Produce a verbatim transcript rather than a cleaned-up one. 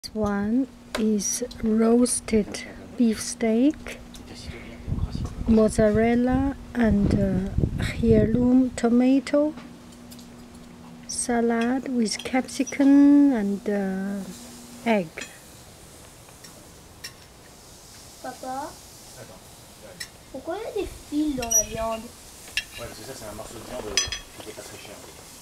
This one is roasted beef steak, mozzarella and uh, heirloom tomato, salad with capsicum and uh, egg. Papa, pourquoi il y a des fils dans la viande? Ouais, parce que ça, c'est un morceau de viande qui n'est pas très cher.